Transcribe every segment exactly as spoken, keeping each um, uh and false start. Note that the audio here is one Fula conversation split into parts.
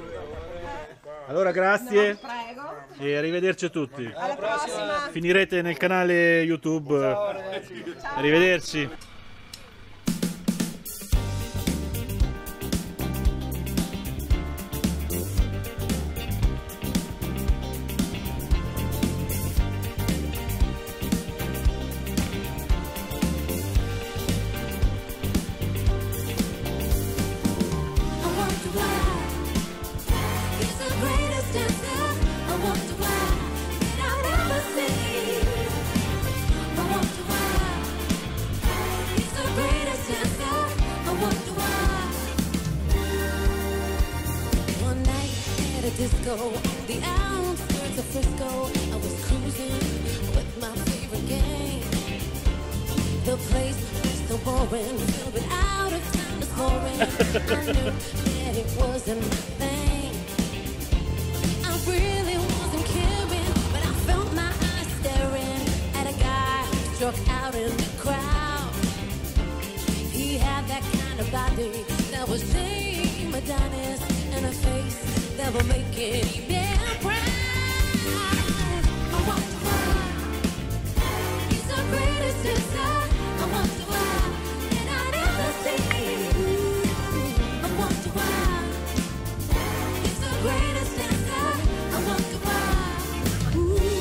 Allora grazie. No, prego. E arrivederci a tutti. Alla prossima. Finirete nel canale YouTube. Arrivederci. Disco, the outskirts of Frisco. I was cruising with my favorite gang. The place was so boring, filled with out of town scoring. I knew that it wasn't my thing. I really wasn't caring, but I felt my eyes staring at a guy struck out in the crowd. He had that kind of body that was James Adonis and a face that will make any man proud. I wonder why he's the greatest dancer. I wonder why that I never see. I wonder why he's the greatest dancer. I wonder why.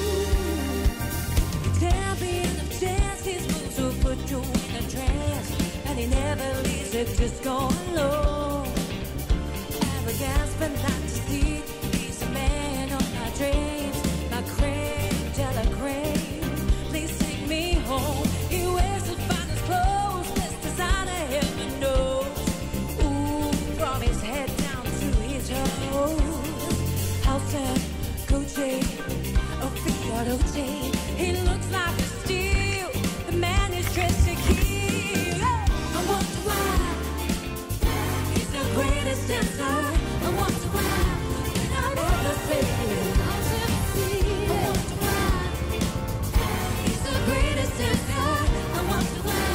Ooh, tell me in the chance his moves will put you in a trance, and he never leaves it just go alone. Arrogance, but not to see. He's a man of my dreams, my creme de la creme. Please take me home. He wears the finest clothes, best designer ever knows. Ooh, from his head down to his toes. House and Gucci, a Fiorucci. He looks like a steal. The man is dressed to kill. I wonder why he's the greatest dancer. I wonder why that I never see. I'll never see. I wonder why he's the greatest dancer. I wonder why.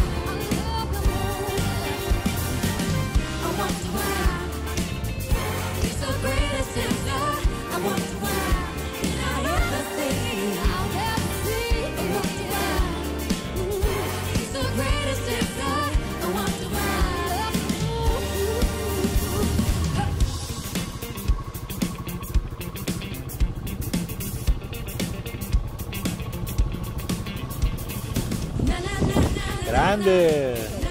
I wonder why he's the greatest dancer. I wonder why that I never see. I'll never see. I wonder why he's the greatest dancer. I wonder why. Grande!